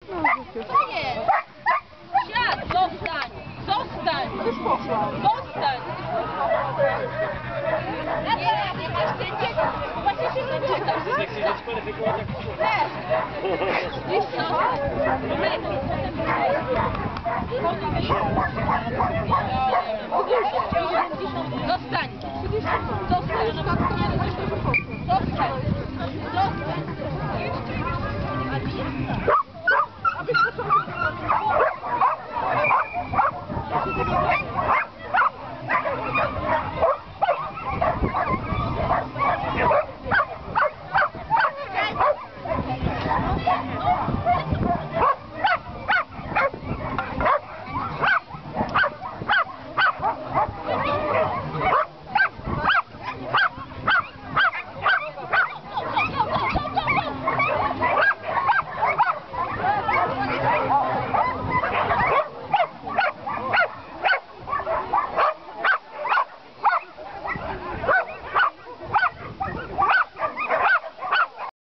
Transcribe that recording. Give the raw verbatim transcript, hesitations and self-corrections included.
Co jest? Siad, zostań! Zostań! Już poszła. Zostań! Nie, nie masz sędziego! Właśnie się zapytam! Też! Wiesz co? Zostań! Zostań! Zostań!